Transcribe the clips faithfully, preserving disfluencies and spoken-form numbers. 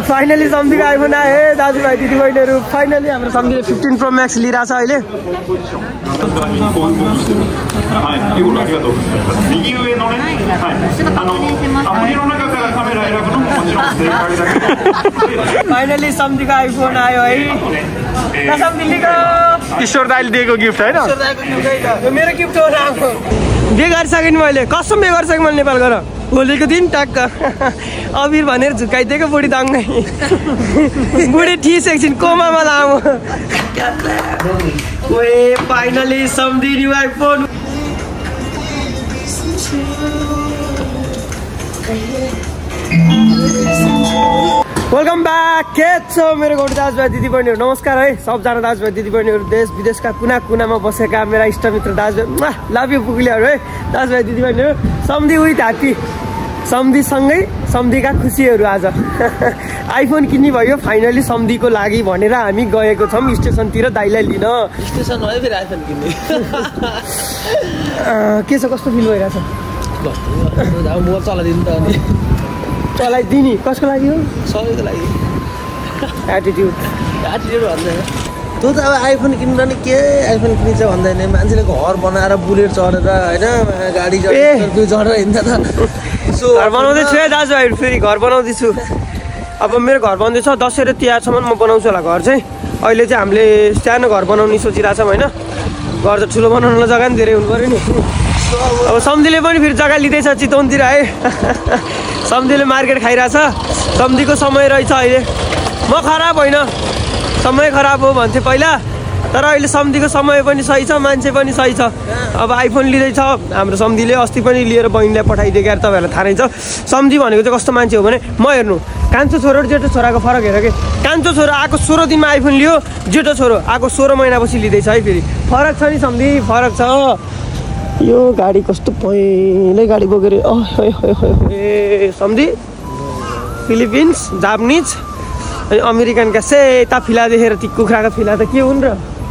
Finally सम्झीको iPhone आयो है दाजुभाइ दिदीबहिनीहरू फाइनली हाम्रो सम्झीले फिफ्टिन प्रो म्याक्स लिइरहेछ अहिले फाइनली सम्झीको आइफोन आयो है ईश्वर दाइले दिएको गिफ्ट होइन मेरो गिफ्ट हो राम्रो बे गरिसकेँ नि मैले कसम बे गरिसकेँ मैले नेपाल गएर भोलिको दिन टक्क अबिर भनेर झुकाइदिएको बुढी दङ्गै बुढी ठिस एकछिन कोमामा लामो ओए फाइनली सम्झी न्यू आइफोन वेलकम ब्याक के छ मेरो गौडी दाजुभाइ दिदीबहिनीहरू नमस्कार है सबजना दाजुभाइ दिदीबहिनीहरू देश विदेशका कुना कुनामा बसेका मेरा इष्टमित्र दाजुभाइ लभ यु पुगुलीहरू है दाजुभाइ दिदीबहिनीहरू सम्झी उही हात्ती सम्झीसँगै सम्झीका खुसीहरू आज आइफोन किन्ने भयो फाइनली सम्झीको लागि भनेर हामी गएको छौँ स्टेसनतिर दाइलाई लिन स्टेसन भयो फेरि आइफोन किन्ने के छ कस्तो फिल भइरहेछ मोबाइल चलाइदिनु त अनि चलाइदिने कसको लागि हो सबैको लागि एटिट्युड एटिट्युड भन्दैन तँ त अब आइफोन किन्नु नि के आइफोन किनिन्छ भन्दैन मान्छेले घर बनाएर बुलेट चढेर होइन गाडी चढेर चढेर हिँड्दा त घर बनाउँदैछु है दाजुभाइहरू फेरि घर बनाउँदैछु अब मेरो घर बन्दैछ दसैँ र तिहारसम्म म बनाउँछु होला घर चाहिँ अहिले चाहिँ हामीले सानो घर बनाउने सोचिरहेछौँ होइन घर त ठुलो बनाउनुलाई जग्गा नि धेरै हुनु पऱ्यो नि अब सम्झीले पनि फेरि जग्गा लिँदैछ चितवनतिर है सम्झीले मार्केट खाइरहेछ सम्झीको समय रहेछ अहिले म खराब होइन समय खराब हो भन्थेँ पहिला तर अहिले सम्झीको समय पनि सही छ मान्छे पनि सही छ अब आइफोन लिँदैछ हाम्रो सम्झीले अस्ति पनि लिएर बहिनीलाई पठाइदिएको यार तपाईँहरूलाई थाहा नै छ सम्झी भनेको चाहिँ कस्तो मान्छे हो भने म हेर्नु कान्छो छोरो र जेठो छोराको फरक हेर कि कान्छो छोरो आएको सोह्र दिनमा आइफोन लियो जेठो छोरो आएको सोह्र महिनापछि लिँदैछ है फेरि फरक छ नि सम्झी फरक छ यो गाडी कस्तो पहिल्यै गाडी बोकेर ए सम्झी फिलिपिन्स जापानिज अनि अमेरिकनका सेता फिला देखेर ती कुखुराको फिला त के हुन् र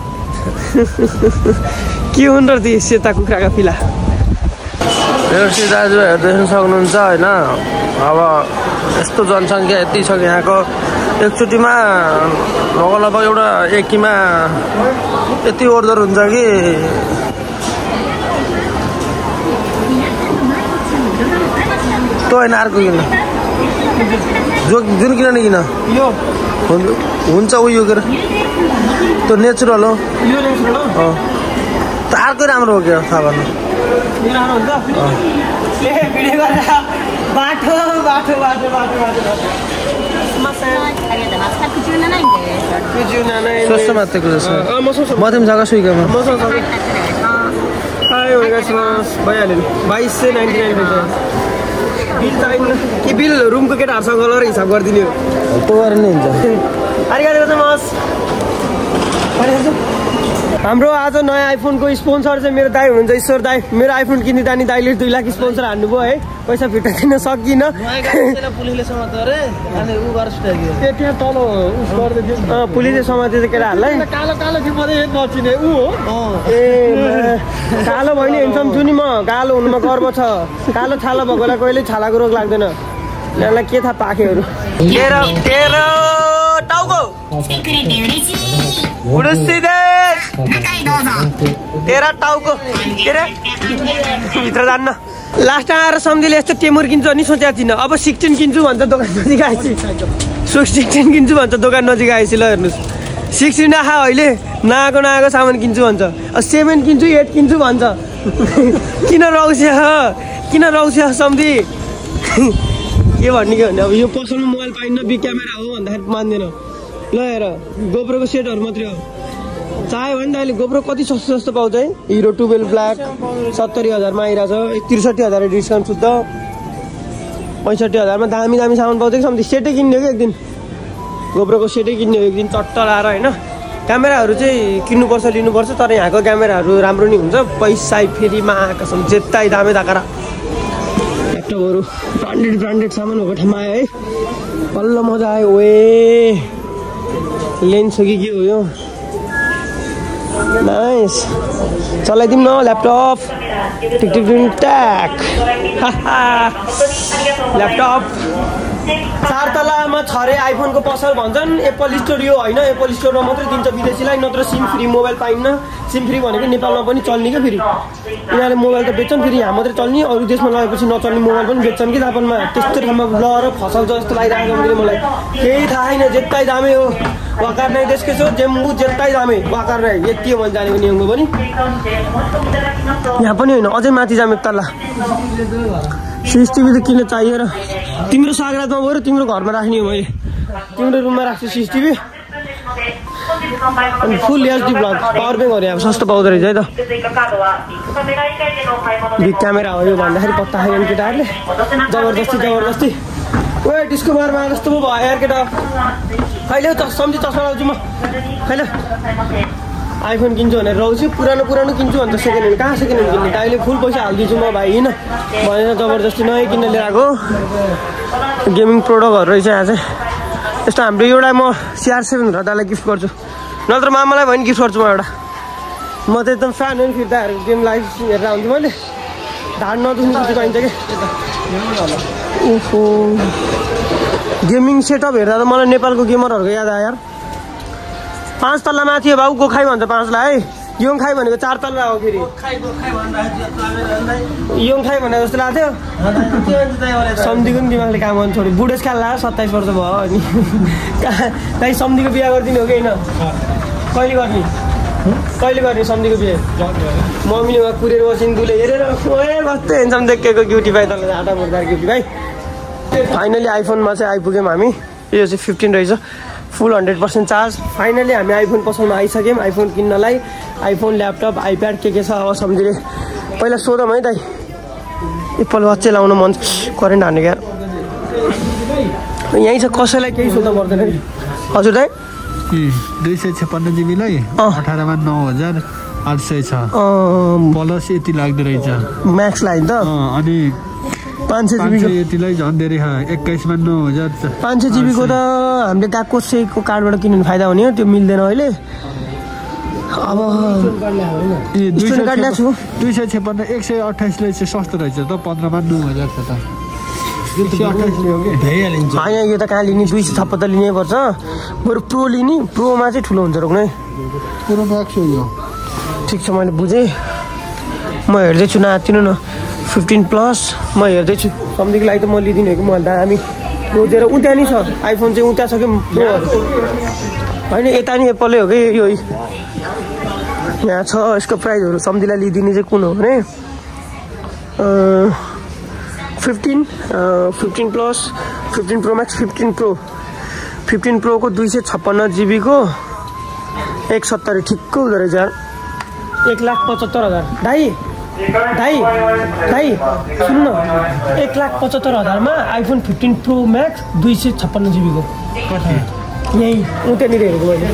के हुन् र ती सेता कुखुराको फिला देउसी दाजुभाइहरू देख्न सक्नुहुन्छ होइन अब यस्तो जनसङ्ख्या यति छ यहाँको एकचोटिमा लगभग लगभग एउटा एकीमा यति ओर्दर हुन्छ कि तो होइन अर्को किन जो जुन किन नि किन यो हुन्छ उयो के त्यो नेचुरल हो यो नेचुरल हो त अर्कै राम्रो हो क्या थाहा भन्नु बाटो बाटो बाटो बाटो सोच्छ मात्रै कुरा छ म तिमी जग्गा सुइकामा भइहाल्यो नि बाइस सय नाइन्टी नाइन बिल चाहिन्न कि बिल रुमको केटाहरूसँग गएर हिसाब गरिदिने हो त्यो गरेर नै हुन्छ हाम्रो आज नयाँ आइफोनको स्पोन्सर चाहिँ मेरो दाइ हुनुहुन्छ ईश्वर दाइ मेरो आइफोन किन्ने दानी दाइले दुई लाख स्पोन्सर हान्नुभयो है पैसा फिर्ता दिन सकिनँ पुलिसले समातेको केटाहरूलाई ए कालो भयो नि हेर्छौँ छु नि म कालो हुनुमा गर्व छ कालो छाला भएकोलाई कहिले छालाको रोग लाग्दैन यहाँलाई के थाहा पाखेहरू तेरा टाउको के अरे भित्र जान्न लास्टमा आएर सम्झीले यस्तो टेमुर किन्छु अनि सोचेको थिइनँ अब सिक्सटिन किन्छु भन्छ दोकान नजिक आएपछि सिक्सटिन किन्छु भन्छ दोकान नजिक आएपछि ल हेर्नुहोस् सिक्सटिन आखा अहिले नआएको नआएको सामान किन्छु भन्छ सेभेन किन्छु एट किन्छु भन्छ किन रौस्या किन रौस्या सम्झी के भन्ने के भन्ने अब यो पसलमा मोबाइल पाइन्न बी क्यामेरा हो भन्दाखेरि मान्दैन ल हेर गोप्रोको सेटहरू मात्रै हो चाह्यो भने त अहिले गोप्रो कति सस्तो सस्तो पाउँछ है हिरो टुवेल्भ ब्ल्याक सत्तरी हजारमा आइरहेछ त्रिसठी हजार डिस्काउन्ट शुद्ध पैँसठी हजारमा दामी दामी सामान पाउँछ कि सम्झी सेटै किन्ने हो कि एकदिन गोप्रोको सेटै किन्ने हो एकदिन चट्ट लाएर होइन क्यामेराहरू चाहिँ किन्नुपर्छ लिनुपर्छ तर यहाँको क्यामेराहरू राम्रो नि हुन्छ पैसा फेरि कसम जेत्तै दामे दाकारा ल्यापटपहरू ब्रान्डेड ब्रान्डेड सामानहरूको ठाउँमा आयो है बल्ल मजा आयो ओए लेन्स हो कि के हो यो नाइस चलाइदिउँ न ल्यापटप टिक टिक ट्याक ल्यापटप चार तलामा छ अरे आइफोनको पसल भन्छन्। एप्पल स्टोर यो होइन, एप्पल स्टोरमा मात्रै दिन्छ विदेशीलाई, नत्र सिम फ्री मोबाइल पाइन्न। सिम फ्री भनेको नेपालमा पनि चल्ने क्या, फेरि यिनीहरूले मोबाइल त बेच्छन्, फेरि यहाँ मात्रै चल्ने, अरू देशमा लगेपछि नचल्ने मोबाइल पनि बेच्छन् कि जापानमा। त्यस्तो ठाउँमा लएर फसाउँछ जस्तो लागिरहेको छ मलाई। केही थाहा छैन, जेत्तै दामे हो वाकार नै देशकै छो, जेम्बु जेत्तै दामे वाकार नै, यति हो मैले जानेको नियमको पनि। यहाँ पनि होइन, अझै माथि जाम एक तल्ला। सिसिटिभी त किन चाहियो र? तिम्रो सागरातमा गएर तिम्रो घरमा राख्ने हो, मैले तिम्रो रुममा राख्छु सिसिटिभी। अनि फुल एचडी ब्लग पावर ब्याङ्कहरू यहाँ सस्तो पाउँदो रहेछ है त। बिग क्यामेरा हो यो भन्दाखेरि पत्ता खायो केटाहरूले, जबरजस्ती जबरजस्ती। ओ डिस्को बारमा जस्तो पो भयो यार केटा। कहिले सम्झी चस्मा लाउँछु म, कहिले आइफोन किन्छु भनेर रहन्छु, पुरानो पुरानो किन्छु अन्त सेकेन्ड ह्यान्ड कहाँ सेकेन्ड ह्यान्ड किन्ने, अहिले फुल पैसा हालिदिन्छु म भाइ होइन भनेर जबरजस्ती नयाँ किन्न लिएर आएको गेमिङ प्रोडक्टहरू रहेछ यहाँ चाहिँ। यस्तो हाम्रो एउटा म सिआर सेभेन दादालाई गिफ्ट गर्छु, नत्र मामालाई भयो भने गिफ्ट गर्छु म एउटा। म त एकदम फ्यान हो नि फिर्ताहरू गेम लाइभ हेरेर आउँछु मैले, ढाड नदुख्ने कुछ पाइन्छ कि। ओहो गेमिङ सेटअप हेर्दा त मलाई नेपालको गेमरहरूको याद आयो यार। पाँच तल्ला माथि हो भाउ, गोखाइ भन्छ पाँचलाई है, योङखाइ भनेको चार तल्ला हो फेरि। योङखाइ भने जस्तो लाग्थ्यो, सम्धीको पनि दिमागले काम गर्नु छोड्यो। बुढेसकाल लाग्यो, सत्ताइस वर्ष भयो अनि कहीँ सम्धीको बिहा गरिदिने हो कि होइन? कहिले गर्ने कहिले गर्ने सम्धीको बिहा? मम्मीले उहाँ कुरेर बसिन् दुले हेरेर ए कस्तो हेन्सम देखेको क्युटी भाइ, तल आटा मुर्दार क्युटी भाइ। फाइनली आइफोनमा चाहिँ आइपुग्यौँ हामी, यो चाहिँ फिफ्टिन रहेछ, full hundred percent charge. Finally हामी आइफोन पसलमा आइसक्यौँ आइफोन किन्नलाई। आइफोन ल्यापटप आइप्याड के के छ अब सम्झिले पहिला सोधौँ है दाइ। एप्पल वाच चाहिँ लाउनु मन, करेन्ट हान्ने क्या यहीँ छ, कसैलाई केही सोध्नु पर्दैन नि। हजुर दाइ दुई सय छप्पन्न जिबीलाई अठारमा नौ हजार आठ सय छ प्लस यति लाग्दो रहेछ म्याक्स लाइन त। अनि पाँच सय जिबीको यतिलाई झन् धेरै एक्काइसमा नौ हजार पाँच सय जिबीको त हामीले गएको सेको कार्डबाट किन्नु फाइदा हुने हो, त्यो मिल्दैन अहिले। अब स्टुडेन्ट कार्ड ल्याएको छु दुई सय छप्पन्न एक सय अठाइसलाई चाहिँ सस्तो रहेछ त, पन्ध्रमा नौ हजार छ त। होइन यो त कहाँ लिने, दुई सय छप्पन्न त लिनै पर्छ, बरु प्रो लिने, प्रोमा चाहिँ ठुलो हुन्छ रोक्ने। प्रो म्याक्स हो यो, ठिक छ मैले बुझेँ। म हेर्दैछु नातिनु न फिफ्टिन प्लस म हेर्दैछु, सम्झिको लागि त म लिइदिनु हो कि म दामी रोजेर उता नि छ आइफोन चाहिँ उता छ कि प्रोहरू होइन, यता नि एप्पलै हो कि यो यहाँ छ। यसको प्राइसहरू सम्झिलाई लिइदिने चाहिँ कुन हो भने fifteen fifteen plus fifteen pro max fifteen pro fifteen प्रोको दुई सय छप्पन्न जिबीको एक सत्तरी ठिक्क हुँदो रहेछ यार, एक लाख पचहत्तर हजार। दाइ दाइ दाइ सुन्नु न, एक लाख पचहत्तर हजारमा आइफोन फिफ्टिन प्रो म्याक्स दुई सय छप्पन्न जिबीको यहीँ उतानिर हेरेको मैले।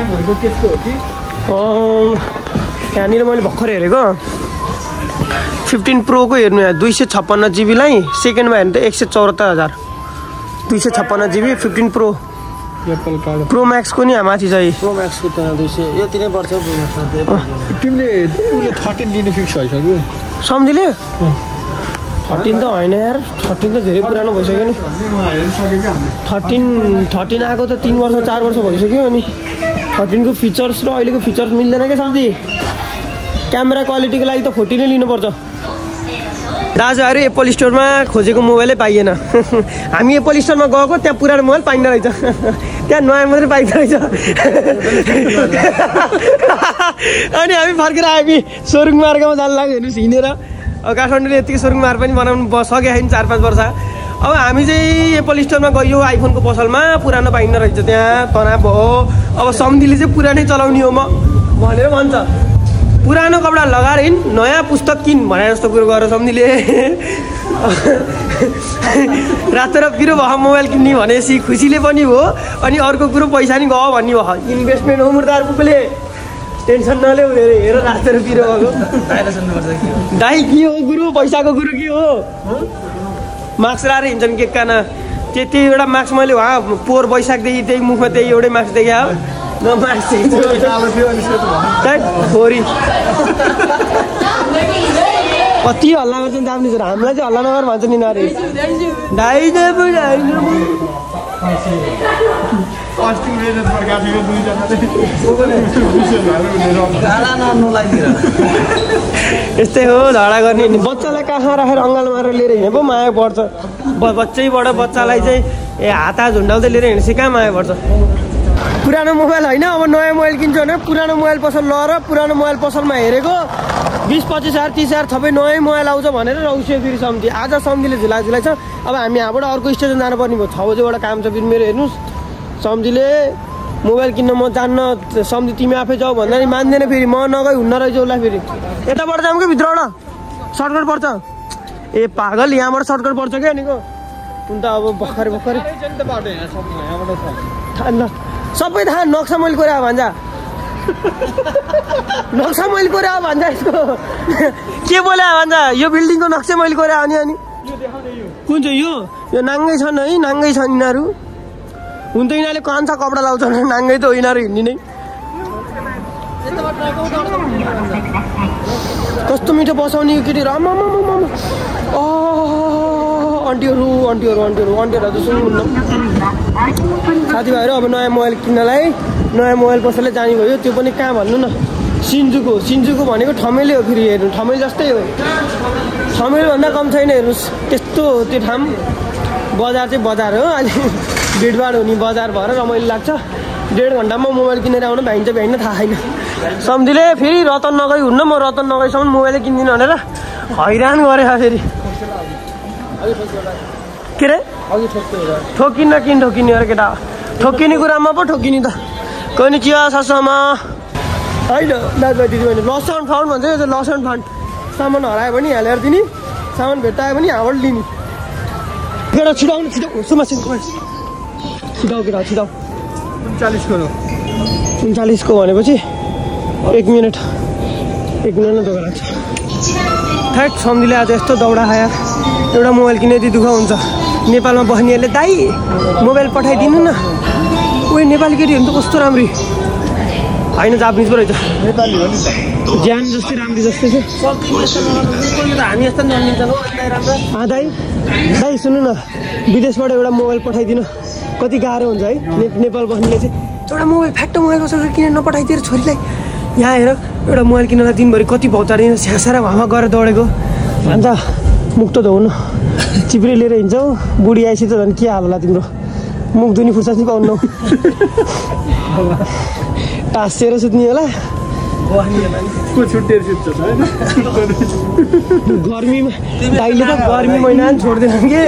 यहाँनिर मैले भर्खर हेरेको फिफ्टिन प्रोको हेर्नु यहाँ दुई सय छप्पन्न जिबीलाई सेकेन्डमा हेर्नु त एक सय चौहत्तर हजार दुई सय छप्पन्न GB fifteen pro Apple card pro म्याक्सको नि माथि चाहिँ प्रो म्याक्सको त दुई सय यति नै पर्छ। तिमीले उसले थर्टिन लिनु फिक्स भइसक्यो सम्झिले? थर्टिन त होइन यार, थर्टिन त धेरै पुरानो भइसक्यो नि। थर्टिन थर्टिन आएको त तिन वर्ष चार वर्ष भइसक्यो। अनि थर्टिनको फिचर्स र अहिलेको फिचर्स मिल्दैन क्या सम्झि। क्यामेरा क्वालिटीको लागि त फोर्टिन नै लिनुपर्छ। दाजुहरू एप्पल स्टोरमा खोजेको मोबाइलै पाइएन। हामी एप्पल स्टोरमा गएको त्यहाँ पुरानो मोबाइल पाइँदो रहेछ, त्यहाँ नयाँ मात्रै पाइँदो रहेछ। अनि हामी फर्केर आयो सोरुङ मार्गमा जानु लाग्यो हेर्नुहोस् हिँडेर। अब काठमाडौँले यतिकै सोरुङ मार्ग पनि बनाउनु सकेको छैन चार पाँच वर्ष। अब हामी चाहिँ एप्पल स्टोरमा गयो आइफोनको पसलमा, पुरानो पाइँदो रहेछ त्यहाँ तनाव भयो। अब सम्धिले चाहिँ पुरानै चलाउने हो म भनेर भन्छ, पुरानो कपडा लगाएर हिँड नयाँ पुस्तक किन भने जस्तो कुरो गरेर सम्धिले। रातो र पिरो भयो मोबाइल किन्ने भनेपछि खुसीले पनि हो, अनि अर्को कुरो पैसा नि गयो भन्ने भयो। इन्भेस्टमेन्ट हो मुर्दार पुगले, टेन्सन नल्याउ अरे। हेर रातो र पिरो भएको दाइ के हो गुरु, पैसाको गुरु के हो? मार्क्स लाएर हिँड्छन् के कान, त्यति एउटा मार्क्स मैले उहाँ पोहोर वैशाखदेखि त्यही मुखमा त्यही एउटै मार्क्स देखा हो न मार्क्स छोरी कति हल्ला गर्छ नि दामी छ, हामीलाई चाहिँ हल्ला नगर भन्छ नि नारे। दाइ देबु दाइ देबु यस्तै हो झगडा गर्ने नि बच्चालाई कहाँ राखेर अङ्गाल मारेर लिएर हिँडे पो माया पर्छ बच्चैबाट बच्चालाई चाहिँ ए हात हात झुन्डाउँदै लिएर हिँडेपछि कहाँ माया पर्छ पुरानो मोबाइल होइन अब नयाँ मोबाइल किन्छ भने पुरानो मोबाइल पसल लएर पुरानो मोबाइल पसलमा हेरेको बिस पच्चिस हजार तिस हजार थपै नयाँ मोबाइल आउँछ भनेर रौसियो फेरि सम्झी आज सम्झीले झुला झुलाइ छ अब हामी यहाँबाट अर्को स्टेसन जानुपर्ने भयो छ बजीबाट काम छ फेरि मेरो हेर्नुहोस् सम्झीले मोबाइल किन्न म जान्न सम्झी तिमी आफै जाऊ भन्दा नि मान्दैन फेरि म नगई हुन्न रहेछ उसलाई फेरि यताबाट जाऊँ कि भित्रबाट सर्टकट पर्छ ए पागल यहाँबाट सर्टकट पर्छ क्या अनिको हुन त अब भर्खरै भर्खरै ल सबै थाहा नक्सा मैले कोरेको भन्छ नक्सा मैले कोरेको भन्छ यसको के बोले भन्छ यो बिल्डिङको नक्सा मैले कोरेको अनि अनि कुन चाहिँ यो यो नाङ्गै छन् है नाङ्गै छन् यिनीहरू हुन त यिनीहरूले कान्छा कपडा लाउँछन् नाङ्गै त हो यिनीहरू हिँड्ने नै कस्तो मिठो बसाउने यो केटी आमा अन्टीहरू अन्टीहरू अन्टीहरू अन्टीहरू त सुन्नुहुन्न साथीभाइहरू अब नयाँ मोबाइल किन्नलाई नयाँ मोबाइल पसलले जाने भयो त्यो पनि कहाँ भन्नु न सिन्जुको सिन्जुको भनेको ठमेलै हो फेरि हेर्नु ठमेल जस्तै हो ठमेलभन्दा कम छैन हेर्नुहोस् त्यस्तो हो त्यो ठाउँ बजार चाहिँ बजार हो अहिले भिडभाड हुने बजार भएर रमाइलो लाग्छ डेढ घन्टामा मोबाइल किनेर आउनु भ्याइन्छ भ्याइन थाहा छैन सम्झीले फेरि रतन नगई हुन्न म रतन नगईसम्म मोबाइलै किन्दिनँ भनेर हैरान गरे फेरि के अरे ठोकिन्न किन ठोकिने अरे केटा ठोकिने कुरामा पो ठोकिने त कोही नि चिया ससमा होइन दाजुभाइ दिदीबहिनी लस एन्ड फाउन्ड भन्छ यो चाहिँ लस एन्ड फाउन्ड सामान हरायो भने यहाँ ल्याएर दिने सामान भेट्टायो भने यहाँबाट लिने केटा छिटाउनु छिटो सुमा छिटाउ केटा छिटाउ उन्चालिसको उन्चालिसको भनेपछि एक मिनट एक मिनट नै दोकान लाग्छ थ्याट सम्झीले आज यस्तो दौडा खायो एउटा मोबाइल किने यति दुःख हुन्छ नेपालमा बस्नेहरूले दाइ मोबाइल पठाइदिनु न उयो नेपाली केटीहरू त कस्तो राम्री होइन जापानिज पो रहेछ नेपाली हो नि ज्यान जस्तै राम्री जस्तै छ हामी यस्तो जन्मिन्छ दाइ दाइ सुन्नु न विदेशबाट एउटा मोबाइल पठाइदिनु कति गाह्रो हुन्छ है नेपाल बस्नेले चाहिँ एउटा मोबाइल फ्याक्टो मोबाइल कसरी किनेर नपठाइदिएर छोरीलाई यहाँ हेर एउटा मोबाइल किनेर दिनभरि कति भौतारिन स्यासारा भामा गएर दौडेको भन्छ मुख त धुनु चिप्री लिएर हिँड्छौ बुढी आइसि त झन् के हाल होला तिम्रो मुख धुनी फुर्सद नि पाउनु टाँसिएर सुत्ने होला गर्मीमा दाइले त गर्मी महिना पनि छोड्दैन कि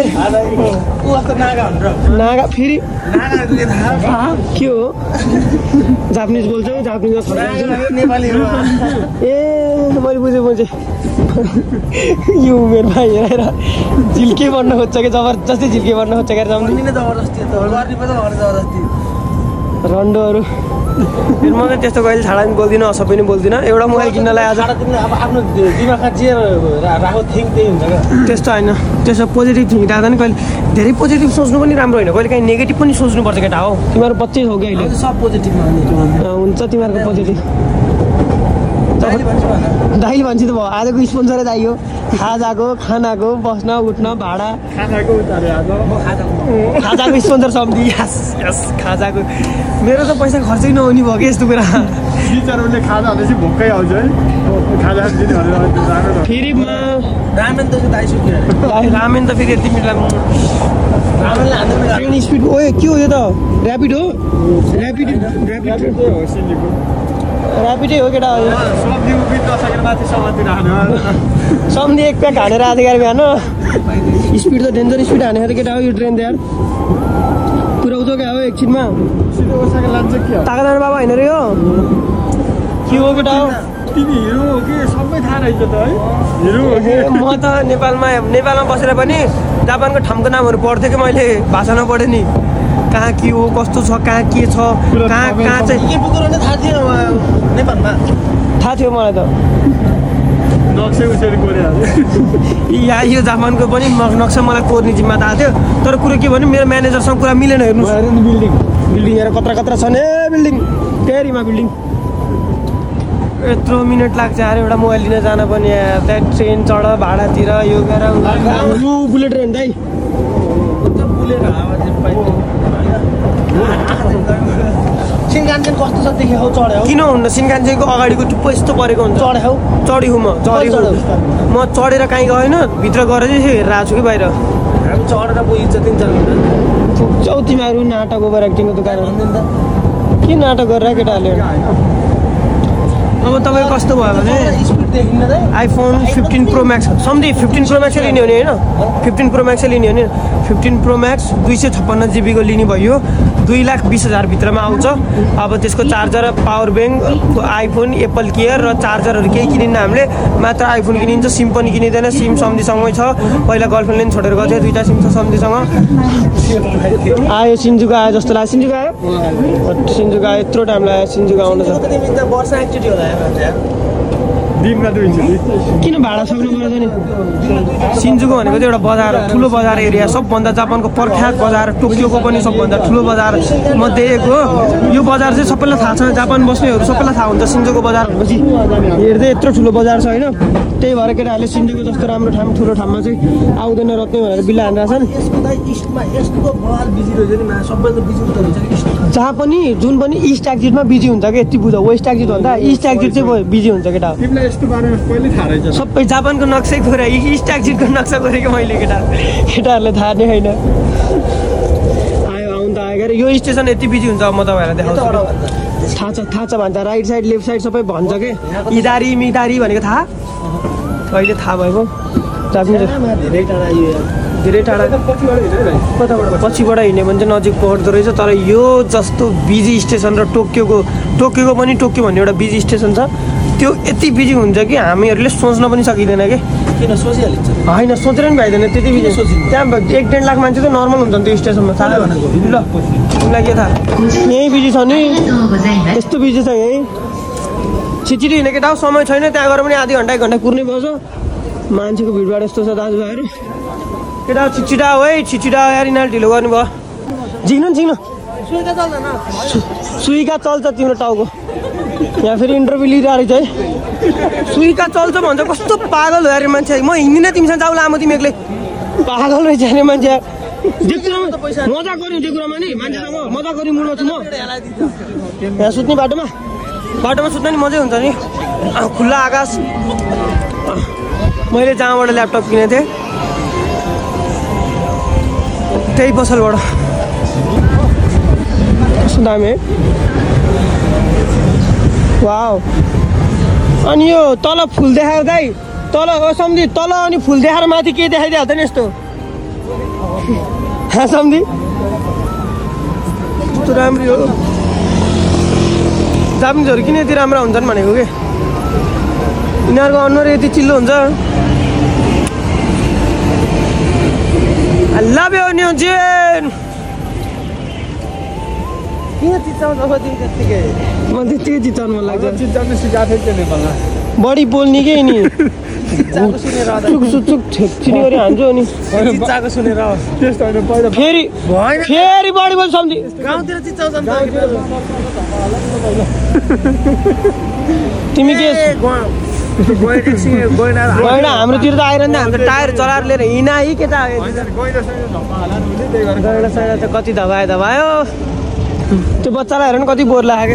नागा फेरि के हो जापानिज बोल्छ जापानिज नेपाली ए मैले बुझेँ बुझेँ यो उमेर भाइ हेरेर झिल्के बन्न खोज्छ कि जबरजस्ती झिल्के बन्न खोज्छ क्या जबरजस्ती रन्डोहरू फेरि म चाहिँ त्यस्तो कहिले छाडा पनि बोल्दिनँ असबै पनि बोल्दिनँ एउटा मोबाइल किन्नलाई आज अब आफ्नो दिमागमा जे राखेको थिङ त्यही हुन्छ क्या त्यस्तो होइन त्यस्तो पोजिटिभ थिङ राख्दा नि कहिले धेरै पोजिटिभ सोच्नु पनि राम्रो होइन कहिले काहीँ नेगेटिभ पनि सोच्नुपर्छ केटा हो तिमीहरू बच्चै हो कि अहिले सब पोजिटिभमा हुन्छ तिमीहरूको पोजिटिभ दाइले भन्छ त भयो आजको स्पोन्सरै दाइ हो खाजाको खानाको बस्न उठ्न भाडा खाजाको खाजाको स्पोन्सर सम्झि यस यस खाजाको मेरो त पैसा खर्चै नहुने भयो कि यस्तो कुरा बिचारले खाजा भनेपछि भोकै आउँछ है खाजा फेरि रामेन त दाइ रामेन त फेरि यति मिठो ट्रेन स्पिड ओ के हो यो त ऱ्यापिड हो ऱ्यापिड ऱ्यापिड ऱ्यापिडै हो केटा सम्झि एक प्याक हानेर आधी गाडी बिहान स्पिड त डेन्जर स्पिड हानेर केटा हो यो ट्रेन त यार पुऱ्याउँछ क्या हो एकछिनमा ताका जानु बाबा होइन रे हो के हो केटा हो तिमी हिरो हो कि सबै थाहा रहेछ त है हिरो हो कि म त नेपालमा नेपालमा बसेर पनि जापानको ठाउँको नामहरू पढ्थेँ कि मैले भाषा नपढेँ नि कहाँ के हो कस्तो छ कहाँ के छ कहाँ कहाँ चाहिँ के पुगेर नै थाहा थियो नेपालमा थाहा थियो मलाई त नक्सा उसरी कोरिहाल्यो यहाँ यो जापानको पनि नक्सा मलाई कोर्ने जिम्मा थाहा थियो तर कुरो के भन्यो मेरो म्यानेजरसँग कुरा मिलेन हेर्नु बिल्डिङ बिल्डिङ हेर कत्रा कत्रा छ नि बिल्डिङ टेरीमा बिल्डिङ यत्रो मिनट लाग्छ अरे एउटा मोबाइल लिन जान पनि त्यहाँ ट्रेन चढ भाडातिर यो गरेर बुलेट ट्रेन दाइ सिनकान्छेन कस्तो छ देखे हौ चढ्यो किन हुन्न सिनकान्छेनको अगाडिको टुप्पो यस्तो परेको हुन्छ चढ्यो चढी हुँ म चढी म चढेर कहीँ गएन भित्र गएर चाहिँ हेरेर आएको छु कि बाहिर हामी चढेर गयो इज्जत पुग्छौ तिमीहरू नाटक ओभर एक्टिङको दोकान के नाटक गरेर केटाहरूले अब तपाईँ कस्तो भयो भने आइफोन फिफ्टिन प्रो म्याक्स सम्झि फिफ्टिन प्रो म्याक्सै लिने हो नि होइन फिफ्टिन प्रो म्याक्सै लिने हो नि फिफ्टिन प्रो म्याक्स दुई सय छप्पन्न जिबीको लिने भयो दुई लाख बिस हजारभित्रमा आउँछ अब त्यसको charger power bank iPhone Apple care र चार्जरहरू केही किनिन्न हामीले मात्र आइफोन किनिन्छ सिम पनि किनिँदैन सिम सम्झीसँगै छ पहिला गर्लफ्रेन्डले पनि छोडेर गएको थियो दुईवटा सिम छ सम्झीसँग आयो सिन्जुको आयो जस्तो लाग्यो सिन्जुको आयो सिन्जुको आयो यत्रो टाइम लाग्यो सिन्जुको आउनु छ वर्ष एकचोटि होला दिनमा दुईचोटि किन भाडा सक्नु पर्छ नि सिन्जुको भनेको चाहिँ एउटा बजार ठुलो बजार एरिया सबभन्दा जापानको प्रख्यात बजार टोकियोको पनि सबभन्दा ठुलो बजार मध्ये एक हो यो बजार चाहिँ सबैलाई थाहा छ जापान बस्नेहरू सबैलाई थाहा हुन्छ सिन्जुको बजार भनेपछि हेर्दै यत्रो ठुलो बजार छ होइन त्यही भएर केटाहरूले सिन्जुको जस्तो राम्रो ठाउँ ठुलो ठाउँमा चाहिँ आउँदैन रत्ने भनेर बिल्ला हानिरहेछन् जहाँ पनि जुन पनि इस्ट एक्जिटमा बिजी हुन्छ कि यति बुझ वेस्ट एक्जिट भन्दा इस्ट एक्जिट चाहिँ बिजी हुन्छ केटा सबै जापानको नक्सै खोरे इस्ट एक्जिटको नक्सा खोरेको मैले केटा केटाहरूले थाहा नै होइन आयो आउनु त आयो यो स्टेसन यति बिजी हुन्छ म तपाईँहरूलाई देखाउँछु थाहा छ थाहा छ भन्छ राइट साइड लेफ्ट साइड सबै भन्छ कि इदारी मिदारी भनेको थाहा अहिले थाहा भएको धेरै टाढा धेरै टाढा पछिबाट हिँड्यो भने चाहिँ नजिक पर्दो रहेछ तर यो जस्तो बिजी स्टेसन र टोकियोको टोकियोको पनि टोकियो भन्ने एउटा बिजी स्टेसन छ त्यो यति बिजी हुन्छ कि हामीहरूले सोच्न पनि सकिँदैन कि किन सोचिहालिन्छ होइन सोचेर पनि भइदिएन त्यति बिजी त्यहाँ एक डेढ लाख मान्छे चाहिँ नर्मल हुन्छ नि त्यो स्टेसनमा थाहा ल तिमीलाई के थाहा यहीँ बिजी छ नि यस्तो बिजी छ यहीँ छिटछिटो हिँड्ने केटा समय छैन त्यहाँ गएर पनि आधी घन्टा एक घन्टा कुर्नै पर्छ मान्छेको भिडभाड यस्तो छ दाजुभाइहरू केटा छिटछिटा हो है छिटछिटा यार यिनीहरू ढिलो गर्नुभयो झिक्नु नि झिक्नु सुइका चल्दैन सुइका चल्छ तिम्रो टाउको यहाँ फेरि इन्टरभ्यू लिइरहेको छ है सुइका चल्छ भन्छ कस्तो पागल हो अरे मान्छे म हिँड्दिनँ तिमीसँग जाऊ लामो तिमी एक्लै पागल रहेछ अरे मान्छे मजा गऱ्यौँ त्यो कुरामा नि मान्छेसँग मजा गरी मुडमा छु म यहाँ सुत्ने बाटोमा बाटोमा सुत्दा नि मजै हुन्छ नि खुल्ला आकाश मैले जहाँबाट ल्यापटप किनेको थिएँ त्यही पसलबाट कस्तो दामी है वाउ अनि यो तल फुल देखाएर दाइ तल सम्झि तल अनि फुल देखाएर माथि के देखाइदिइहाल्छ नि यस्तो सम्झि कस्तो राम्रो हो जापानिजहरू किन यति राम्रो हुन्छन् भनेको के यिनीहरूको अनुहार यति चिल्लो हुन्छ I love you New Jean किन चिच्चाउँछ अब तिमी त्यत्तिकै म त्यत्तिकै चिच्चाउनु मन लाग्छ चिच्चाउनु सिकाएको थियो नेपालमा बढी बोल्ने के नि चुक चुक छेक्चिने गरी हान्छु अनि चिच्चाको सुनेर त्यस्तो होइन पहिला फेरि फेरि बढी बोल सम्झि गाउँतिर चिच्चाउँछन् तिमी के गएन हाम्रोतिर त आइरहन्छ हाम्रो टायर चलाएर लिएर हिँडाइ के त गैडा सैडा त कति दबायो दबायो त्यो बच्चालाई हेर न कति बोर लाग्यो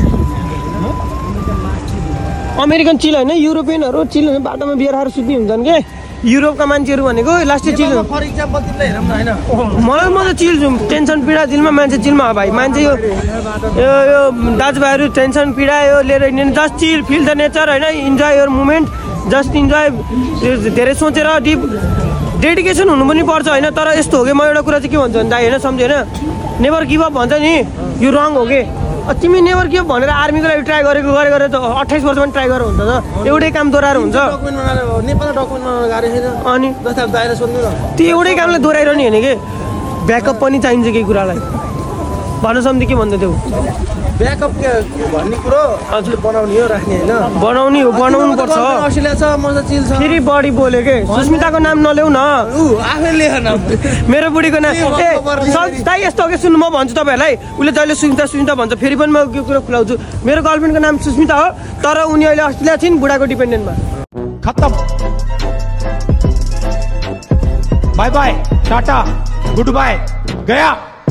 अमेरिकन चिल होइन युरोपियनहरू चिल होइन बाटोमा बियर खाएर सुत्ने हुन्छन् के युरोपका मान्छेहरू भनेको लास्टै चिल फर इक्जाम्पल तिमीलाई हेरौँ न होइन मलाई म त चिल छु टेन्सन पीडा दिलमा मान्छे चिलमा हो भाइ मान्छे यो यो यो दाजुभाइहरू टेन्सन पीडा यो लिएर हिँड्ने just chill feel the nature होइन enjoy your moment just enjoy धेरै सोचेर डिप डेडिकेसन हुनु पनि पर्छ होइन तर यस्तो हो कि म एउटा कुरा चाहिँ के भन्छु भने दाइ होइन सम्झ्यो होइन नेभर गिभ अप भन्छ नि यो रङ हो कि तिमी नेभर गिभ भनेर आर्मीको लागि ट्राई गरेको गरे गरेर त अट्ठाइस वर्ष पनि ट्राई गरेर हुन्छ त एउटै काम दोहोऱ्याएर हुन्छ नेपालमा डकुमेन्ट बनाउनु गाह्रो छैन अनि जस्तै बाहिर सोध्नु र त्यो एउटै कामलाई दोहोऱ्याइरहने होइन कि ब्याकअप पनि चाहिन्छ केही कुरालाई भन्न सम्झि के भन्दै थियौ ब्याकअप के भन्ने कुरो हजुर बनाउने हो राख्ने होइन बनाउने हो बनाउनु पर्छ अस्ट्रेलिया छ मजा चिल छ फेरि बढी बोल्यो के सुस्मिताको नाम नल्याउ न ऊ आफै लेख न मेरो बुढीको नाम ए दाइ यस्तो हो कि सुन्नु म भन्छु तपाईँहरूलाई उसले जहिले सुस्मिता सुस्मिता भन्छ फेरि पनि म यो कुरा खुलाउँछु मेरो गर्लफ्रेन्डको नाम सुस्मिता हो तर उनी अहिले अस्ट्रेलिया छिन् बुढाको डिपेन्डेन्टमा खत्म bye bye tata goodbye गया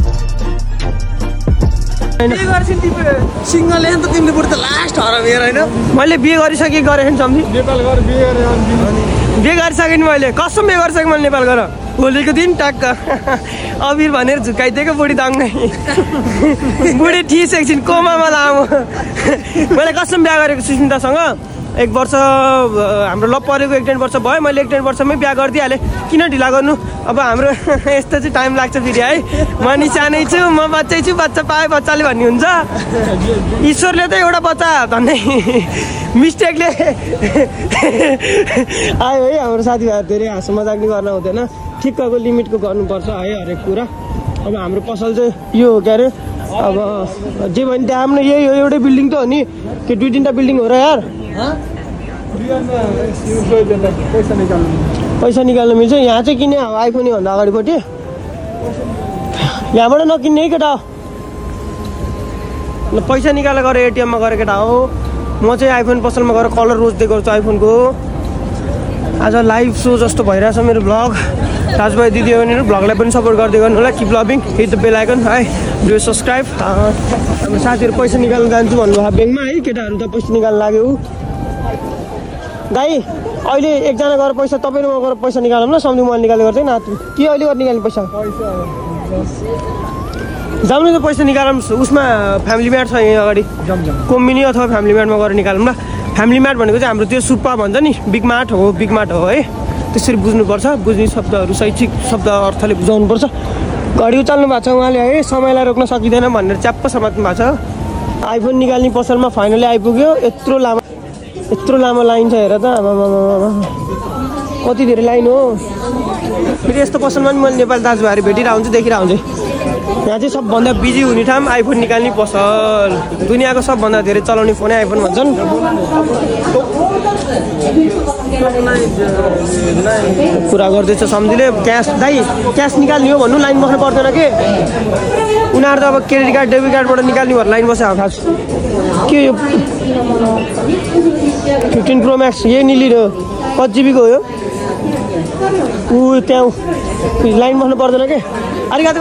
सिङ्गल त तिमीले बरु त लास्ट हर मेरो होइन मैले बिहे गरिसकेँ गरेँ नि सम्झी नेपाल गएर बिहे गरेर बिहे गरिसकेँ नि मैले कसम बिहे गरिसकेँ मैले नेपाल गएर भोलिको दिन ट्याक्क अबिर भनेर झुकाइदिएको बुढी दङ्गै बुढी ठिस एकछिन कोमामा लामो मैले कसम बिहा गरेको सुस्मितासँग एक वर्ष हाम्रो लभ परेको एक डेढ वर्ष भयो मैले एक डेढ वर्षमै बिहा गरिदिइहालेँ किन ढिला गर्नु अब हाम्रो यस्तो चाहिँ टाइम लाग्छ फेरि है म नि सानै छु म बच्चै छु बच्चा पाएँ बच्चाले भन्ने हुन्छ ईश्वरले त एउटा बच्चा भन्ने मिस्टेकले आयो है हाम्रो साथीभाइहरू धेरै हाँसो मजाक नि गर्न हुँदैन ठिक्कको लिमिटको गर्नुपर्छ है हरेक कुरा अब हाम्रो पसल चाहिँ यो के अरे अब जे भने त्यहाँ पनि यही हो एउटै बिल्डिङ त हो नि के दुई तिनवटा बिल्डिङ हो र यार पैसा निकाल्नु मिल्छ यहाँ चाहिँ किने आइफोन भन्दा अगाडिपट्टि यहाँबाट नकिन्ने है केटा ल पैसा निकालेर गएर एटिएममा गएर केटा हो म चाहिँ आइफोन पसलमा गएर कलर रोज्दै गर्छु आइफोनको आज लाइभ सो जस्तो भइरहेछ मेरो भ्लग दाजुभाइ दिदीबहिनीहरू भ्लगलाई पनि सपोर्ट गर्दै गर्नु होला keep loving hit the bell icon है डु सब्सक्राइब हाम्रो साथीहरू पैसा निकाल्नु जान्छु भन्नुभयो ब्याङ्कमा है केटाहरू त पैसा निकाल्नु लाग्यो दाइ अहिले एकजना गएर पैसा तपाईँ म गएर पैसा निकालौँ न सम्झि मैले निकाल्ने गर्छ न के अहिले गएर निकाल्ने पैसा जाउँ न त पैसा निकालौँ उसमा फ्यामिली म्याट छ यहीँ अगाडि कोम्बिनी अथवा फ्यामिली म्याटमा गएर निकालौँ न फ्यामिली म्याट भनेको चाहिँ हाम्रो त्यो सुप्पा भन्छ नि बिग मार्ट हो बिग मार्ट हो है त्यसरी बुझ्नुपर्छ बुझ्ने शब्दहरू शैक्षिक शब्द अर्थले बुझाउनुपर्छ घडी उचाल्नु भएको छ उहाँले है समयलाई रोक्न सकिँदैन भनेर च्याप्प समात्नु भएको छ आइफोन निकाल्ने पसलमा फाइनली आइपुग्यो यत्रो लामो यत्रो लामो लाइन छ हेर त कति धेरै लाइन हो फेरि यस्तो पसलमा पनि मैले नेपाली दाजुभाइहरू भेटिरहेको हुन्छु देखिरहेको हुन्छु यहाँ चाहिँ सबभन्दा बिजी हुने ठाउँ आइफोन निकाल्ने पसल दुनियाँको सबभन्दा धेरै चलाउने फोनै आइफोन भन्छन् कुरा गर्दैछ सम्झिले क्यास दाइ क्यास निकाल्ने हो भन्नु लाइन बस्नु पर्दैन के उनीहरू त अब क्रेडिट कार्ड डेबिट कार्डबाट निकाल्ने भएर लाइन बसेको खास के यो फिफ्टिन प्रो म्याक्स यही निलिनु कति जिबीको हो यो ऊ त्यहाँ लाइन बस्नु पर्दैन के अलिकति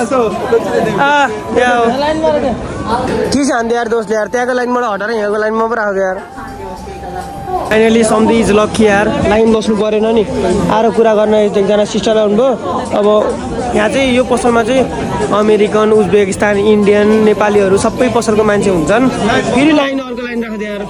के छ अन्त यार दोस्तले यार त्यहाँको लाइनबाट हटाएर यहाँको लाइनमा पो राखेको यार फाइनली सम्धि इज लक्की यार लाइन बस्नु परेन नि आएर कुरा गर्न एकजना सिस्टर आउनुभयो अब यहाँ चाहिँ यो पसलमा चाहिँ अमेरिकन उज्बेकिस्तान इन्डियन नेपालीहरू सबै पसलको मान्छे हुन्छन् फेरि लाइन अर्को लाइन राख्दै यार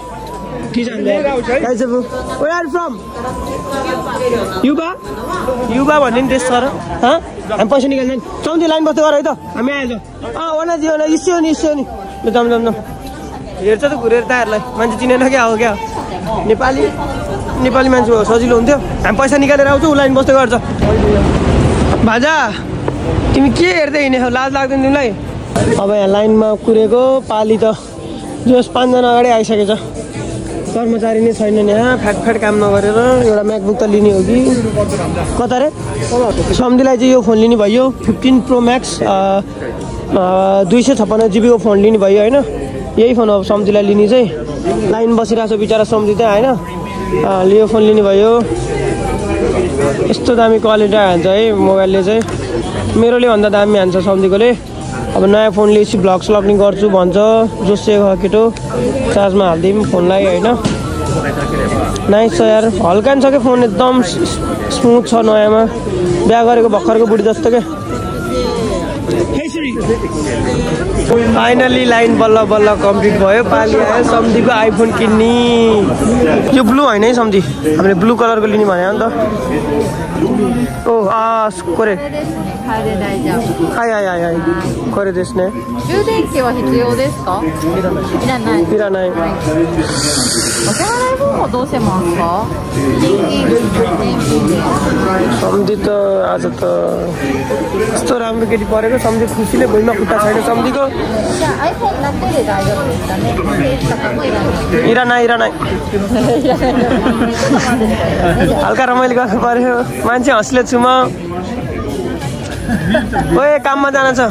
युवा युवा भन्ने नि त्यस सर हामी पैसा निकाल्दैन चौधी लाइन बस्दै गर है त हामी आएछ अँ वनाजी वना इस्यो नि इस्यो नि जाउँ जाउँ जाउँ हेर्छ त घुरेर ताहरूलाई मान्छे चिनेन क्या हो क्या नेपाली नेपाली मान्छे हो सजिलो हुन्थ्यो हामी पैसा निकालेर आउँछौँ लाइन बस्दै गर्छ भाजा तिमी के हेर्दै हिँडेछौ लाज लाग्दैन तिमीलाई अब यहाँ लाइनमा कुरेको पाली त जोस् पाँचजना अगाडि आइसकेछ कर्मचारी नै छैनन् यहाँ फ्याट फ्याट काम नगरेर एउटा म्याकबुक त लिने हो कि कता रे सम्धिलाई चाहिँ यो फोन लिने भयो फिफ्टिन प्रो म्याक्स दुई सय छप्पन्न जिबीको फोन लिने भयो होइन यही फोन हो सम्धिलाई लिने चाहिँ लाइन बसिरहेको छ बिचरा सम्धि चाहिँ होइन यो फोन लिने भयो यस्तो दामी क्वालिटी हान्छ है मोबाइलले चाहिँ मेरोले भन्दा दामी हान्छ सम्धिकोले अब नयाँ फोन लिएपछि भ्लग स्लग गर्छु भन्छ जोसिएको केटो चार्जमा हालिदिउँ फोनलाई होइन नाइस छ यार हल्का नि छ क्या फोन एकदम स्मुथ छ नयाँमा बिहा गरेको भर्खरको बुढी जस्तो क्या फाइनली लाइन बल्ल बल्ल कम्प्लिट भयो पालि आयो सम्धिको आइफोन किन्ने यो ब्लू होइन है सम्धि हामीले ब्लू कलरको लिने भने हो नि त ओ आ कोरेはいはいはいはいこれですね充電器は必要ですかいらないいらないお支払い分はどうしますか現金現金で सम्धि त आज त कस्तो राम्रो केटी परेको सम्धि खुसीले भुइँमा खुट्टा छैन सम्धिको iPhone だけで大丈夫ですかねケースとかもいらないいらないいらないहल्का रमाइलो गर्नु पर्यो मान्छे हँसले छु म ओए काममा जान छ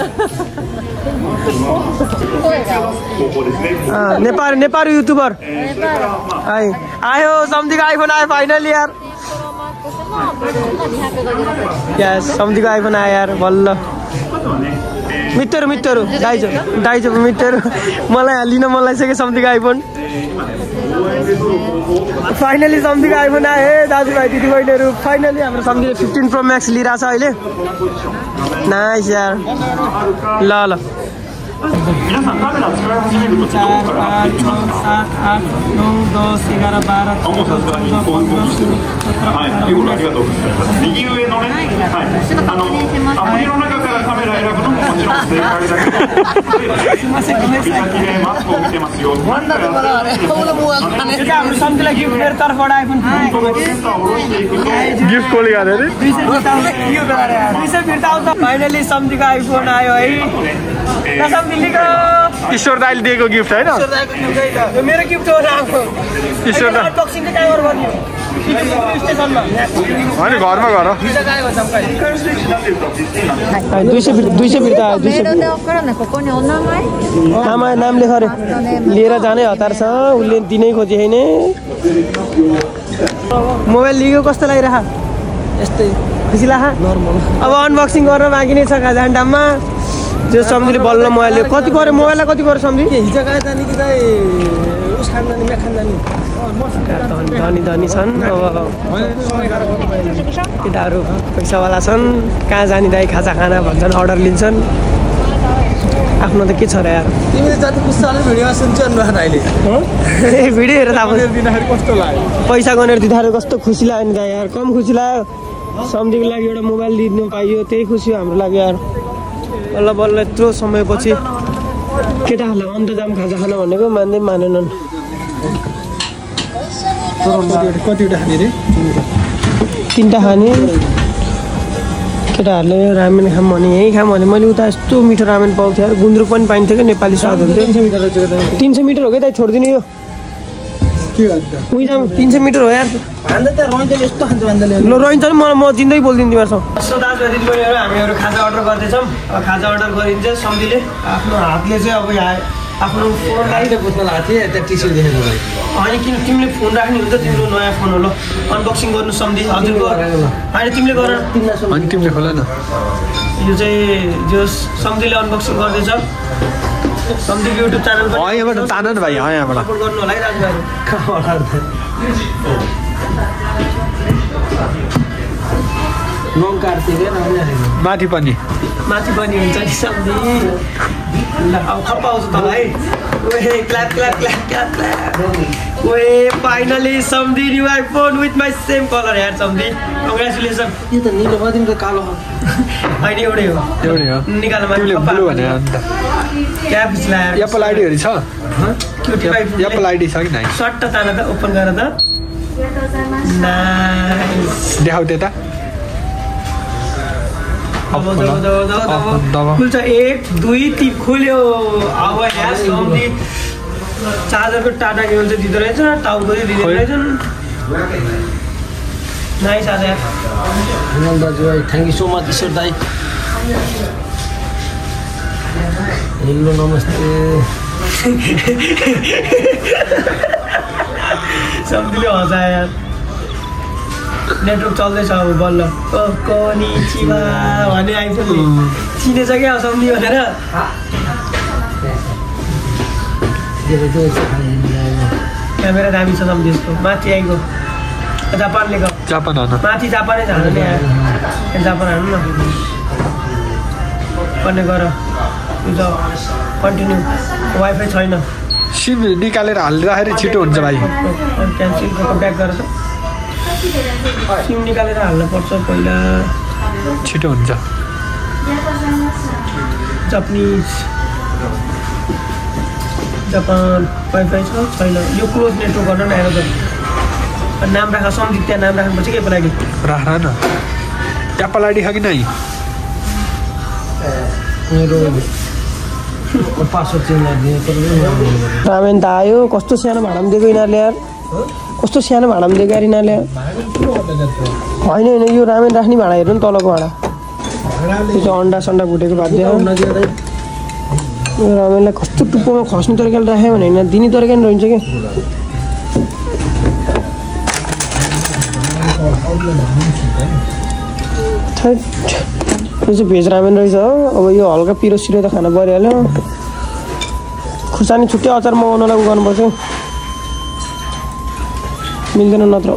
नेपाल नेपाली युट्युबर आइ आयो सम्धिको आइफोन आयो फाइनली यार यस सम्धिको आइफोन आयो यार बल्ल मित्रहरू मित्रहरू दाइजो दाइजो मित्रहरू मलाई लिन मन लागिसक्यो सम्धिको आइफोन फाइनली सम्धिको आइफोन आयो है दाजुभाइ दिदीबहिनीहरू फाइनली हाम्रो सम्धिले फिफ्टिन प्रो म्याक्स लिइरहेछ अहिले नाइस यार ल ल चार पाँच छ सात आठ नौ दस एघार बाह्र फाइनली सम्धिको आइफोन आयो है ईश्वर दाइले दिएको गिफ्ट होइन मेरो गिफ्ट हो ईश्वर दा होइन घरमा घर दुई सय दुई सय फिर्ता आयो दुई सय メールで送るねここにお名前 आमा नाम लेख अरे लिएर जाने हतार छ उसले दिनै खोजे होइन मोबाइल लिएको कस्तो लागिरह यस्तै खुसी लाग नर्मल अब अनबक्सिङ गर्न बाँकी नै छ खाजान्डामा जो सम्झिले बल्ल मोबाइल लियो कति पर्यो मोबाइललाई कति पर्यो सम्झि हिजो कहाँ जाने कि दाइ उस खान जाने म्याक खान जाने धनी धनी छन् अब केटाहरू पैसावाला छन् कहाँ जाने दाइ खाजा खाना भन्छन् अर्डर लिन्छन् आफ्नो त के छ र यार तिमीले जति पुस्ताले भिडियोमा सुन्छन् न अहिले ए भिडियो हेरेर थाहा दिँदाखेरि कस्तो लाग्यो पैसा गनेर दिँदाखेरि कस्तो खुसी लाग्यो नि त यार कम खुसी लाग्यो सम्झिको लागि एउटा मोबाइल दिनु पाइयो त्यही खुसी हो हाम्रो लागि यार बल्ल बल्ल यत्रो समयपछि केटाहरूलाई अन्तजाम खाजा खाना भनेको मान्दै मानेनन् कतिवटा खाने रे तिनवटा खाने केटाहरूले रामेन खाम भने यहीँ खाम भने मैले उता यस्तो मिठो रामेन पाउँथेँ यार गुन्द्रुक पनि पाइन्थ्यो क्या नेपाली स्वाद हुन्थ्यो तिन सय मिटर हो क्या दाइ छोडिदिनु यो तिन सय मिटर हो यार ल रहन्छ नि मलाई म जिन्दै बोलिदिनु तिमीहरूसँग यस्तो दाजुभाइ दिदीबहिनीहरू हामीहरू खाजा अर्डर गर्दैछौँ खाजा अर्डर गरिन्छ सम्झिले आफ्नो हातले चाहिँ अब यहाँ आफ्नो फोनलाई बुझ्न लागेको थिएँ त्यहाँ टी सर्ट देखेको होइन किन तिमीले फोन राख्ने हुन्छ तिम्रो नयाँ फोन हो ल अनबक्सिङ गर्नु सम्झि हजुरको होइन तिमीले गर अनि तिमीले खोला न यो चाहिँ जो सम्झिले अनबक्सिङ गर्दैछ सम्झिको युट्युब च्यानल यहाँबाट तान न भाइ यहाँबाट सपोर्ट गर्नु होला है दाजुभाइ रङ काट्थ्यो क्या माथि पनि माथि पनि हुन्छ नि सम्झि अब खप्पा आउँछ तल है ओए clap clap clap clap clap ओए फाइनली सम्झि new iPhone with my same colour यार सम्झि कङ्ग्रेचुलेसन यो त निलो मदिनको कालो होइन एउटै हो एउटै हो निकाल्नु तिमीले ब्लू भने अन्त क्याप स्ल्याप एप्पल आइडीहरू छ एप्पल आइडी छ कि नै सट्ट तान त ओपन गर त नाइस देखाउ त्यता खुल्छ एक दुई तिन खुल्यो अब यहाँ सम्झि चार्जरको टाटा केबल चाहिँ दिँदो रहेछ टाउको चाहिँ दिँदो रहेछ नाइस आज दाजुभाइ थ्याङ्क यू सो मच ईश्वर दाई हेलो नमस्ते सम्झिले हँसायो यार नेटवर्क चल्दैछ अब बल्ल कोनिचिवा भन्ने आइफोनले चिनेछ क्या सम्झि भनेर क्यामेरा दामी छ सम्झि यसको माथि आइगयो जापानले गयो जापान हान माथि जापानै हाल्नु नि जापान हाल्नु न पर्ने गर कन्टिन्यू वाइफाई छैन सिम निकालेर हालिराखेर छिटो हुन्छ भाइ क्यान्सिल ब्याक गर त सिम निकालेर हाल्नुपर्छ पहिला छिटो हुन्छ जापानिज जापान वाइफाई छ छैन यो क्लोज नेटवर्क गर्न न आएर नाम राख सम्झि त्यहाँ नाम राख्नुपर्छ कि एप्पल आइडी राख न एप्पल आइडी छ कि नै मेरो पासवर्ड चेन्ज गरिदिनु रामेन त आयो कस्तो सानो भाडामा दिएको यिनीहरूले यार कस्तो सानो भाडामा दिएको यार यिनीहरूले होइन होइन यो रामेन राख्ने भाडा हेर्नु नि तलको भाडा त्यो चाहिँ अन्डा सन्डा भुटेको बाध्य रामेनलाई कस्तो टुप्पोमा खस्ने तरिकाले राख्यो भने होइन दिने तरिका नि रहन्छ कि यो चाहिँ भेज रामेन रहेछ हो। अब यो हल्का पिरो सिरो त खाना परिहाल्यो। खुर्सानी छुट्टै अचार मगाउनलाई उ गर्नुपर्छ, मिल्दैन नत्र।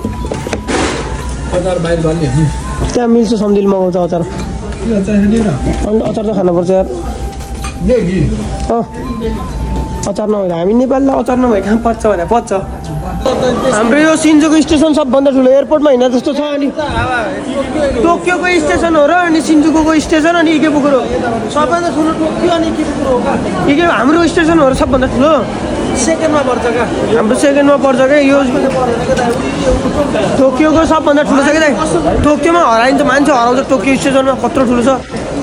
त्यहाँ मिल्छ, सम्झिले मगाउँछ अचार। अचार त खानुपर्छ यार। अँ अचार नभए हामी नेपालीलाई अचार नभए कहाँ पच्छ भने पच्छ। हाम्रो यो सिन्जुको स्टेसन सबभन्दा ठुलो एयरपोर्टमा हिँड्दा जस्तो छ। अनि टोकियोको स्टेसन हो र अनि सिन्जुको स्टेसन अनि इकेबुकुरो सबभन्दा ठुलो टोकियो अनि इकेबुकुरो हो। इके हाम्रो स्टेसन हो र सबभन्दा ठुलो सेकेन्डमा पर्छ क्या, हाम्रो सेकेन्डमा पर्छ क्या यो। टोकियोको सबभन्दा ठुलो छ कि दाइ। टोकियोमा हराइन्छ, मान्छे हराउँछ टोकियो स्टेसनमा, कत्रो ठुलो छ।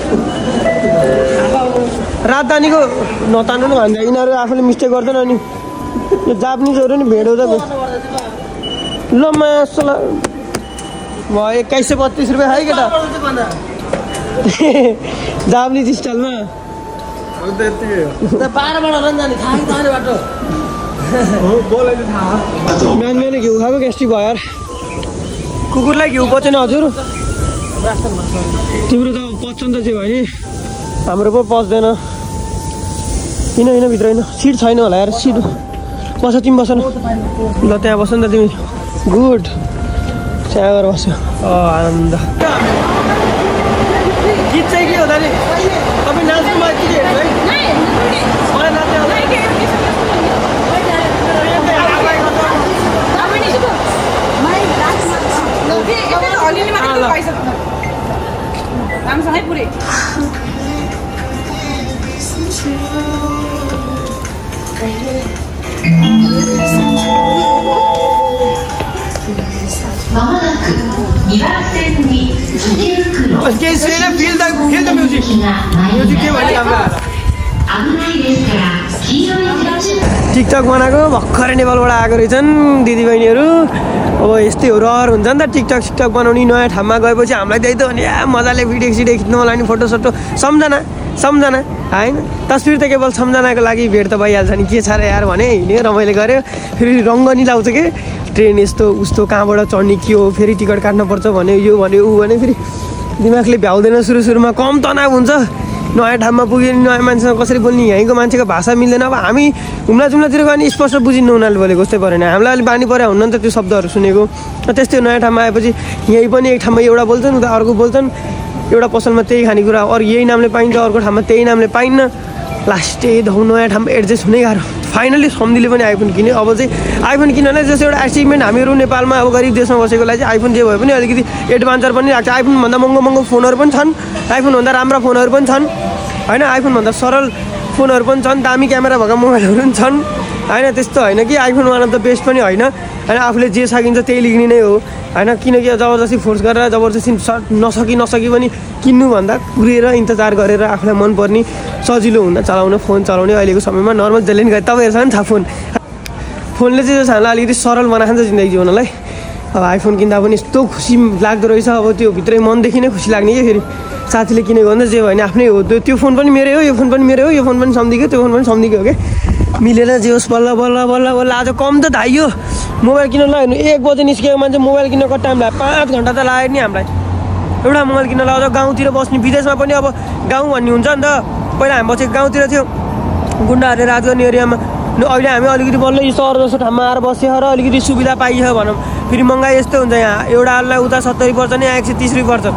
राजधानीको नतान्नु न भन्दा यिनीहरू आफूले मिस्टेक गर्दैन। अनि यो जापानिजहरू नि भेट हुँदा ल मासला भयो एक्काइस सय बत्तिस रुपियाँ है केटा जापानिज स्टाइलमा। बिहान बिहान घिउ खाएको ग्यास्ट्रिक भयो यार। कुकुरलाई घिउ पचेन हजुर? तिम्रो त पच्छ नि त चाहिँ भयो नि, हाम्रो पो पच्दैन। किन होइन भित्र होइन, सिट छैन होला यार। सिट बस, तिमी बस न ल, त्यहाँ बस नि त तिमी। गुड, त्यहाँ गएर बस्यो। आनन्द। गीत चाहिँ के हो त नि? तपाईँ नाच्नु भयो कि हेर्नु है? मलाई नाच्नु राम्रोसँगै पुरै टिकटक बनाएको भर्खरै नेपालबाट आएको रहेछन् दिदीबहिनीहरू। अब यस्तै हो, रहर हुन्छ नि त टिकटक सिकटक बनाउने। नयाँ ठाउँमा गएपछि हामीलाई त्यही त हो नि, मजाले भिडियो सिडियो खिच्नु होला नि, फोटो सोटो सम्झना सम्झना होइन। तस्बिर त केवल सम्झनाको लागि भेट त भइहाल्छ नि, के छ र यार भने हिँड्यो रमाइलो गऱ्यो। फेरि रङ्गनी लाउँछ कि ट्रेन यस्तो उस्तो कहाँबाट चढ्ने के हो, फेरि टिकट काट्नुपर्छ भने यो भने ऊ भने फेरि दिमागले भ्याउँदैन। सुरु सुरुमा कम तनाव हुन्छ। नयाँ ठाउँमा पुग्यो नि नयाँ मान्छेसँग कसरी बोल्ने, यहीँको मान्छेको भाषा मिल्दैन। अब हामी हुम्ला जुम्लातिर गयो भने स्पष्ट बुझिन्न उनीहरूले बोलेको, जस्तै परेन। हामीलाई अलिक बानी पऱ्यो हुन्न नि त त्यो शब्दहरू सुनेको। त्यस्तै नयाँ ठाउँमा आएपछि यहीँ पनि एक ठाउँमा एउटा बोल्छन्, उता अर्को बोल्छन्। एउटा पसलमा त्यही खानेकुरा अरू यही नामले पाइन्छ, अर्को ठाउँमा त्यही नामले पाइन्न। लास्टै धौ नयाँ ठाउँमा एडजस्ट हुनै गाह्रो। फाइनली सम्धिले पनि आइफोन किन्यो। अब चाहिँ आइफोन किन्नलाई जस्तो एउटा एचिभमेन्ट हामीहरू नेपालमा अब गरिब देशमा बसेकोलाई चाहिँ आइफोन जे भए पनि अलिकति एडभान्चर पनि लाग्छ। आइफोनभन्दा महँगो महँगो फोनहरू पनि छन्, आइफोनभन्दा राम्रा फोनहरू पनि छन् होइन, आइफोनभन्दा सरल फोनहरू पनि छन्, दामी क्यामेरा भएका मोबाइलहरू पनि छन् होइन। त्यस्तो होइन कि iPhone one of the best पनि होइन होइन। आफूले जे सकिन्छ त्यही लिने नै हो होइन। किनकि जबरजस्ती फोर्स गरेर जबरजस्ती नसकी नसकी पनि किन्नुभन्दा कुरेर इन्तजार गरेर आफूलाई मनपर्ने सजिलो हुन चलाउन फोन चलाउने अहिलेको समयमा नर्मल जसले नि गरे तपाईँहरू छ नि थाहा। फोन फोनले चाहिँ जो हामीलाई अलिकति सरल बनाइन्छ जिन्दगी जिउनलाई। अब आइफोन किन्दा पनि यस्तो खुसी लाग्दो रहेछ। अब त्यो भित्रै मनदेखि नै खुसी लाग्ने कि फेरि साथीले किनेको भन्दा जे भयो भने आफ्नै हो। त्यो फोन पनि मेरै हो, यो फोन पनि मेरै हो, यो फोन पनि सम्धिकै, त्यो फोन पनि सम्धिकै हो क्या। मिलेर जे होस् बल्ल बल्ल बल्ल बल्ल आज कम त धाइयो मोबाइल किन्न ल हेर्नु। एक बजे निस्केको मान्छे मोबाइल किन्नको टाइम लाग्यो, पाँच घन्टा त लाग्यो नि हामीलाई एउटा मोबाइल किन्न लाग्यो। गाउँतिर बस्ने विदेशमा पनि अब गाउँ भन्ने हुन्छ नि त। पहिला हामी बसेको गाउँतिर थियो, गुन्डाहरूले राज गर्ने एरियामा। अहिले हामी अलिकति बल्ल यो सहर जस्तो ठाउँमा आएर बस्यो र अलिकति सुविधा पाइयो भनौँ। फेरि महँगाइ यस्तो हुन्छ यहाँ, एउटालाई उता सत्तरी पर्छ नि, यहाँ एक सय तिस रुपियाँ पर्छ।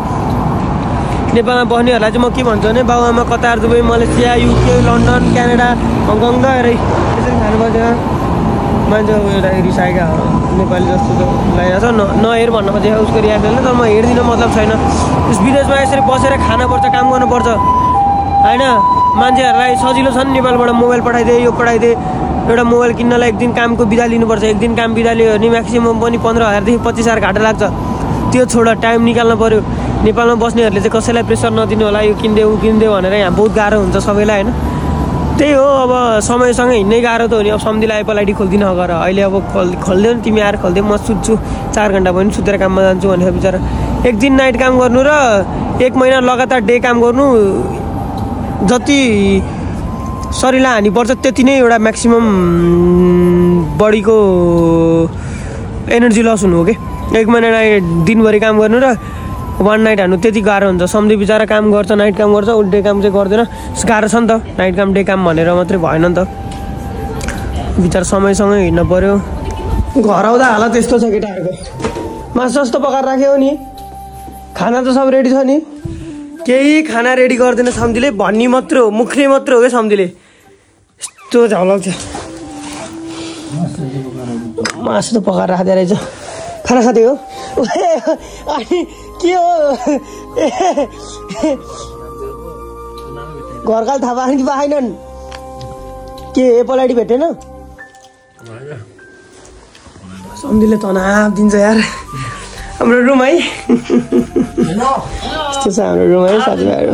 नेपालमा बस्नेहरूलाई चाहिँ म के भन्छु भने बाबुआमा Qatar, Dubai, Malaysia, UK, London, Canada, Hong Kong गएर त्यसरी खानुपर्छ। मान्छे एउटा रिसाएका नेपाली जस्तो त लागिरहेको छ। न नहेर भन्न खोजेको उसको रियाक्सन, तर म हेर्दिनँ, मतलब छैन। त्यस विदेशमा यसरी बसेर खानुपर्छ, काम गर्नुपर्छ होइन। मान्छेहरूलाई सजिलो छ नि, नेपालबाट मोबाइल पठाइदिए, यो पठाइदिए। एउटा मोबाइल किन्नलाई एक दिन कामको बिदा लिनुपर्छ, एक दिन काम बिदा लियो भने म्याक्सिमम् पनि पन्ध्र हजारदेखि पच्चिस हजार घाटा लाग्छ। त्यो छोड टाइम निकाल्नु पऱ्यो। नेपालमा बस्नेहरूले चाहिँ कसैलाई प्रेसर नदिनु होला, यो किनिदेऊ ऊ किनिदेऊ भनेर। यहाँ बहुत गाह्रो हुन्छ सबैलाई होइन। त्यही हो, अब समयसँग हिँड्नै गाह्रो त हो नि। अब सम्धिलाई आइपलाइटी खोल्दिनँ गर, अहिले अब खोल खोलिदेऊ नि तिमी आएर खोलिदेऊ, म सुत्छु चार घन्टा भयो नि सुतेर काममा जान्छु भनेर बिचरा एक दिन नाइट काम गर्नु र एक महिना लगातार डे काम गर्नु जति शरीरलाई हानि पर्छ त्यति नै एउटा म्याक्सिमम बडीको एनर्जी लस हुनु हो कि। एक महिना दिनभरि काम गर्नु र वान नाइट हान्नु त्यति गाह्रो हुन्छ। सम्झे बिचरा काम गर्छ, नाइट काम गर्छ, ऊ डे काम चाहिँ गर्दैन। गाह्रो छ नि त, नाइट काम डे काम भनेर मात्रै भएन नि त, बिचरा समयसँगै हिँड्नु पऱ्यो। घर आउँदा हालत यस्तो छ केटाहरूको। मासु जस्तो पकाएर राख्यो नि, खाना त सब रेडी छ नि, केही खाना रेडी गर्दैन सम्झीले, भन्ने मात्र हो, मुख्ने मात्र हो क्या सम्झीले। यस्तो झलक छ। मासु त पकाएर राख्दै रहेछ। खाना खाँदै हो अनि के हो घरकाल थाहा पाएन कि पाएनन्? के एप्पल आइडी भेटेन? सम्झीले तनाव दिन्छ यार। हाम्रो रुम है यस्तो छ हाम्रो रुम है साथीभाइहरू।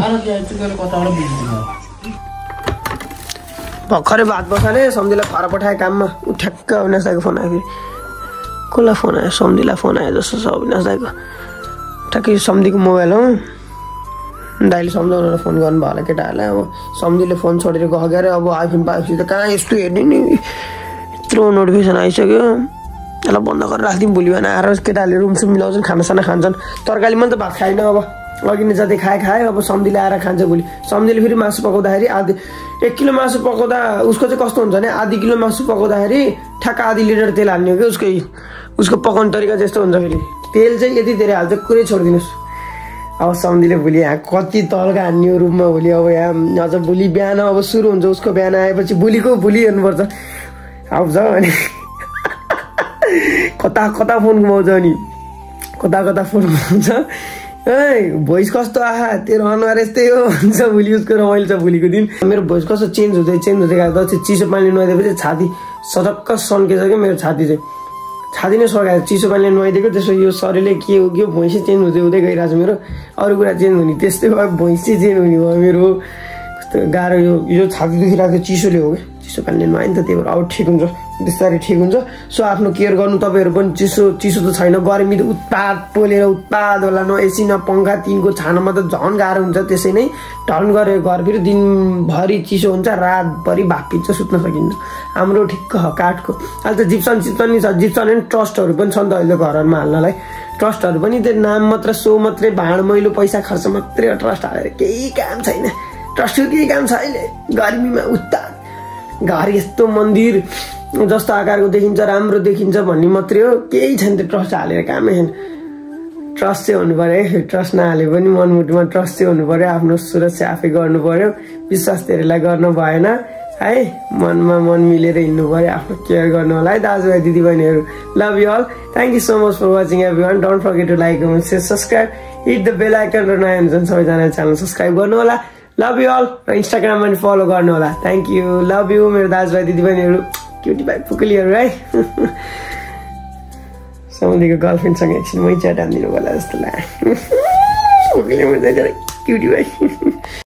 भर्खरै भात बसाले सम्झीलाई फर पठाएँ काममा। ऊ ठ्याक्क अविनाश दाईको फोन आयो। फेरि कसलाई फोन आयो? सम्झीलाई फोन आयो जस्तो छ अविनाश दाईको। ठ्याक्कै सम्झीको मोबाइल हो। दाइले सम्झाउन फोन गर्नुभयो होला केटाहरूलाई। अब सम्झीले फोन छोडेर गयो गएर अब आइफोन पाएपछि त कहाँ यस्तो हेर्ने नि, यत्रो नोटिफिकेसन आइसक्यो। यसलाई बन्द गरेर राखिदिउँ, भोलि बिहान आएर केटाहरूले रुमसुम मिलाउँछन्, खानासाना खान्छन्। तरकारी पनि त भात खाएन, अब अघि नै जति खाए खाए। अब सम्झीले आएर खान्छ भोलि। सम्झीले फेरि मासु पकाउँदाखेरि आधी एक किलो मासु पकाउँदा उसको चाहिँ कस्तो हुन्छ भने आधी किलो मासु पकाउँदाखेरि ठ्याक्क आधी लिटर तेल हाल्ने हो कि उसकै उसको पकाउने तरिका जस्तो हुन्छ। फेरि तेल चाहिँ यति धेरै हाल्छ, कुरै छोडिदिनुहोस्। अब सम्झीले भोलि यहाँ कति तल्का हान्ने हो रुममा भोलि। अब यहाँ अझ भोलि बिहान अब सुरु हुन्छ उसको, बिहान आएपछि भोलिको भोलि हेर्नुपर्छ आउँछ अनि कता कता फोन घुमाउँछ अनि कता कता फोन घुमाउँछ। ए भोइस कस्तो आहा तेरो अनुहार यस्तै हो भन्छ भोलि उसको। रमाइलो छ भोलिको दिन। मेरो भोइस कस्तो चेन्ज हुँदै चेन्ज हुँदै गएको चाहिँ चिसो पानीले नुहाइदिएपछि छाती सटक्क सन्केछ क्या मेरो छाती चाहिँ। छाती नै सकायो चिसो पानीले नुहाइदिएको। त्यसो यो शरीरले के हो कि भैँसी चेन्ज हुँदै हुँदै गइरहेको छ मेरो। अरू कुरा चेन्ज हुने त्यस्तै भयो, भैँसी चेन्ज हुने भयो मेरो। कस्तो गाह्रो यो यो छाती दुखिरहेको चिसोले हो क्या। चिसो पानीले नुहायो नि त, त्यही भएर अब ठिक हुन्छ, बिस्तारै ठिक हुन्छ। सो आफ्नो केयर गर्नु तपाईँहरू पनि। चिसो चिसो त छैन, गर्मी त उत्पात पोलेर उत्पात होला। न एसी न पङ्खा, तिनको छानामा त झन् गाह्रो हुन्छ। त्यसै नै ढल्न गऱ्यो घर फेरि दिनभरि चिसो हुन्छ, रातभरि भापिन्छ, सुत्न सकिन्न। हाम्रो ठिक्क काठको अहिले त जिप्सन सिप्सन नि छ। जिप्सन एन्ड ट्रस्टहरू पनि छ नि त अहिले घरहरूमा हाल्नलाई। ट्रस्टहरू पनि त्यो नाम मात्र, सो मात्रै, भाँड मैलो पैसा खर्च मात्रै हो। ट्रस्ट हालेर केही काम छैन। ट्रस्टको केही काम छ अहिले गर्मीमा उत्ताप। घर यस्तो मन्दिर जस्तो आकारको देखिन्छ, राम्रो देखिन्छ भन्ने मात्रै हो, केही छैन त्यो ट्रस्ट हालेर कामै छैन। ट्रस्ट चाहिँ हुनु पऱ्यो है। ट्रस्ट नहाले पनि मनमुटुमा ट्रस्ट चाहिँ हुनु पऱ्यो। आफ्नो सुरक्षा आफै गर्नु पऱ्यो। विश्वास धेरैलाई गर्नु भएन है। मनमा मन मिलेर हिँड्नु पऱ्यो। आफ्नो केयर गर्नु होला है दाजुभाइ दिदीबहिनीहरू। Love you all. Thank you so much for watching everyone. Don't forget to like, comment, share, subscribe, hit the bell icon. र नयाँ हुनुहुन्छ सबैजनाले च्यानल सब्सक्राइब गर्नु होला। Love you all. र इन्स्टाग्राममा पनि फलो गर्नु होला। थ्याङ्क यू, लभ यु मेरो दाजुभाइ दिदीबहिनीहरू, क्युटी भाइ पुकलीहरू है। सम्झीको गर्लफ्रेन्डसँग एकछिन मै च्याट हानिदिनु होला जस्तो लाग्यो। क्युटी भाइ